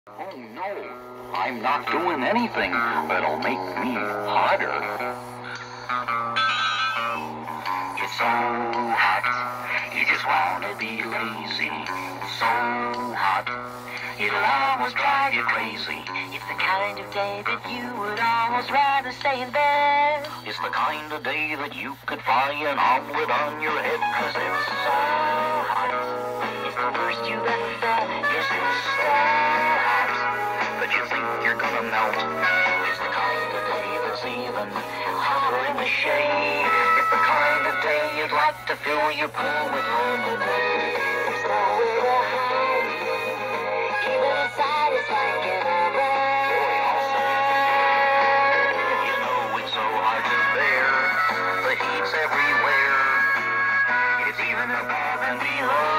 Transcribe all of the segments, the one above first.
Oh no, I'm not doing anything that'll make me hotter. It's so hot, you just wanna be lazy. So hot, it'll almost drive you crazy. It's the kind of day that you would almost rather stay in bed. It's the kind of day that you could fry an omelet on your head, 'cause it's so hot. It's the worst you've ever felt. Yes, it's so hot that you think you're gonna melt. It's the kind of day that's even hotter in the shade. It's the kind of day you'd like to fill your pool with lemonade. There's nowhere to hide, even inside it's like an You know it's so hard to bear. The heat's everywhere. It's even above and below.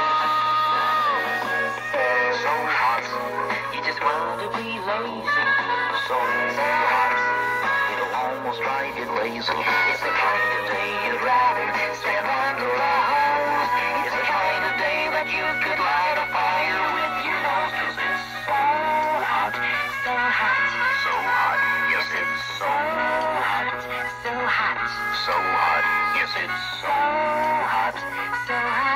So hot, You just want to be lazy. so hot, it'll almost drive you lazy. It's the kind of day you'd rather stand under a hose. It's the kind of day that you could light a fire with your nose. 'Cause it's so hot, So hot, so hot, yes it's so hot, so hot, so hot, yes it's so hot. so hot.